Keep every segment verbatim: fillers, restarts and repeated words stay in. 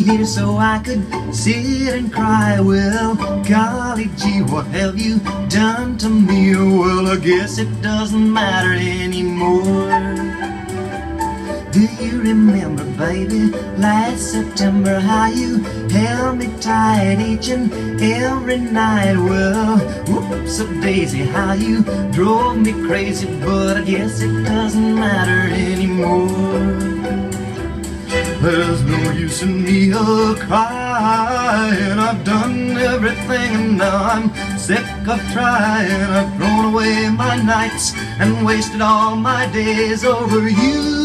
here so I could sit and cry. Well, golly gee, what have you done to me? Well, I guess it doesn't matter anymore. Do you remember, baby, last September, how you held me tight each and every night? Well, whoops a daisy, how you drove me crazy, but I guess it doesn't matter anymore. There's no use in me a-crying. I've done everything and now I'm sick of trying. I've thrown away my nights and wasted all my days over you.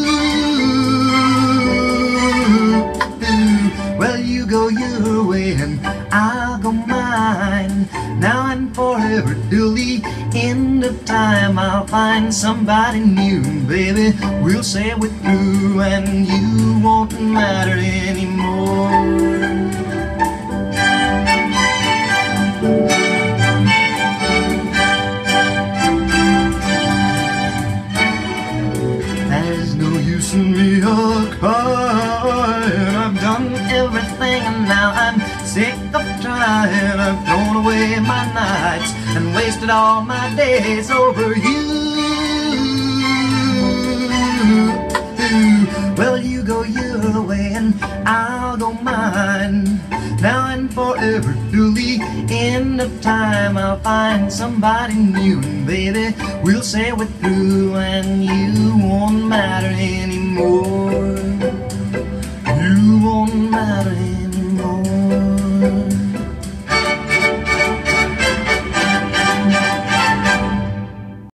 Well, you go your way and I'll go mine. Now and forever till the end of time, I'll find somebody new, baby. We'll say we're through and you won't matter anymore. There's no use in me a-crying. I've done everything and now I'm sick of trying. I've thrown away my nights and wasted all my days over you. Well, you go your way and I'll go mine. Now and forever till the end of time, I'll find somebody new, and baby, we'll say we're through and you won't matter anymore. You won't matter anymore.